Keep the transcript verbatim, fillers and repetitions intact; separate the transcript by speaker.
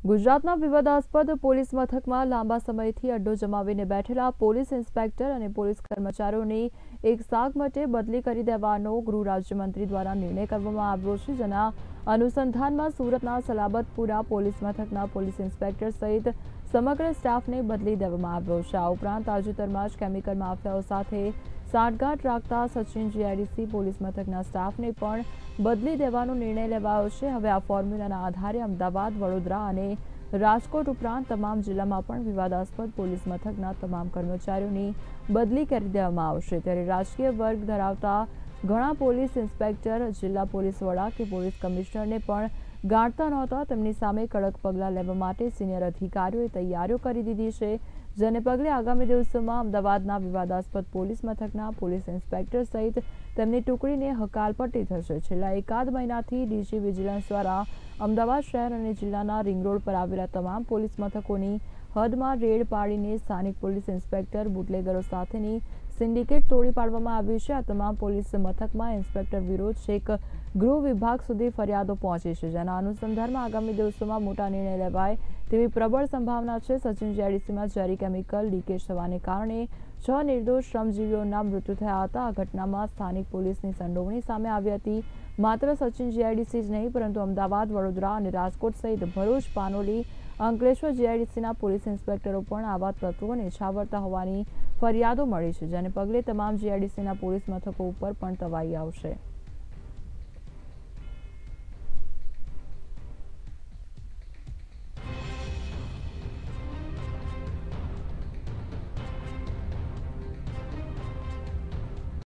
Speaker 1: ગુજરાતના વિવાદાસ્પદ પોલીસ મથકમાં લાંબા સમયથી અડ્ડો જમાવીને બેઠેલા પોલીસ ઇન્સ્પેક્ટર અને પોલીસ કર્મચારીઓની એક સાગ માટે બદલી કરી દેવાનો ગૃહ રાજ્યમંત્રી દ્વારા નિર્ણય કરવામાં આવ્યો છે, જેના અનુસંધાનમાં સુરતના સલાબતપુરા પોલીસ મથકના પોલીસ ઇન્સ્પેક્ટર સહિત સમગ્ર સ્ટાફને બદલી દેવામાં આવ્યો છે। આ ઉપરાંત તાજેતરમાં જ કેમિકલ માફિયાઓ સાથે સાંઠગાંઠ રાખતા સચિન જીઆઈડીસી પોલીસ મથકના સ્ટાફને પણ બદલી દેવાનો નિર્ણય લેવાયો છે। હવે આ ફોર્મ્યુલાના આધારે અમદાવાદ, વડોદરા અને રાજકોટ ઉપરાંત તમામ જિલ્લામાં પણ વિવાદાસ્પદ પોલીસ મથકના તમામ કર્મચારીઓની બદલી કરી દેવામાં આવશે। ત્યારે રાજકીય વર્ગ ધરાવતા ઘણા પોલીસ ઇન્સ્પેક્ટર જિલ્લા પોલીસ વડા કે પોલીસ કમિશનરને પણ ગાંઠતા નહોતા, તેમની સામે કડક પગલાં લેવા માટે સિનિયર અધિકારીઓએ તૈયારીઓ કરી દીધી છે, જેને પગલે આગામી દિવસોમાં અમદાવાદના વિવાદાસ્પદ પોલીસ મથકના પોલીસ ઇન્સ્પેક્ટર સહિત તેમની ટુકડીને હકાલપટ્ટી થશે। છેલ્લા એકાદ મહિનાથી ડીજી વિજિલન્સ દ્વારા અમદાવાદ શહેર અને જિલ્લાના રિંગ રોડ પર આવેલા તમામ પોલીસ મથકોની હદમાં રેડ પાડીને સ્થાનિક પોલીસ ઇન્સ્પેક્ટર બુટલેગરો સાથેની સિન્ડિકેટ તોડી પાડવામાં આવી છે। આ તમામ પોલીસ મથકમાં ઇન્સ્પેક્ટર વિરોધ છેક ગૃહ વિભાગ સુધી ફરિયાદો પહોંચી છે, જેના અનુસંધાનમાં આગામી દિવસોમાં મોટા નિર્ણય લેવાય તેવી પ્રબળ સંભાવના છે। સચિન જીઆઈડીસીમાં ઝેરી કેમિકલ લીકેજ થવાને કારણે છ નિર્દોષ શ્રમજીવીઓના મૃત્યુ થયા હતા। આ ઘટનામાં સ્થાનિક પોલીસની સંડોવણી સામે આવી હતી। માત્ર સચિન જીઆઈડીસી જ નહીં, પરંતુ અમદાવાદ, વડોદરા અને રાજકોટ સહિત ભરૂચ, પાનોલી, અંકલેશ્વર જીઆઈડીસીના પોલીસ ઇન્સ્પેક્ટરો પણ આવા તત્વોને છાવરતા હોવાની ફરિયાદો મળી છે, જેને પગલે તમામ જીઆઈડીસીના પોલીસ મથકો ઉપર પણ તવાઈ આવશે।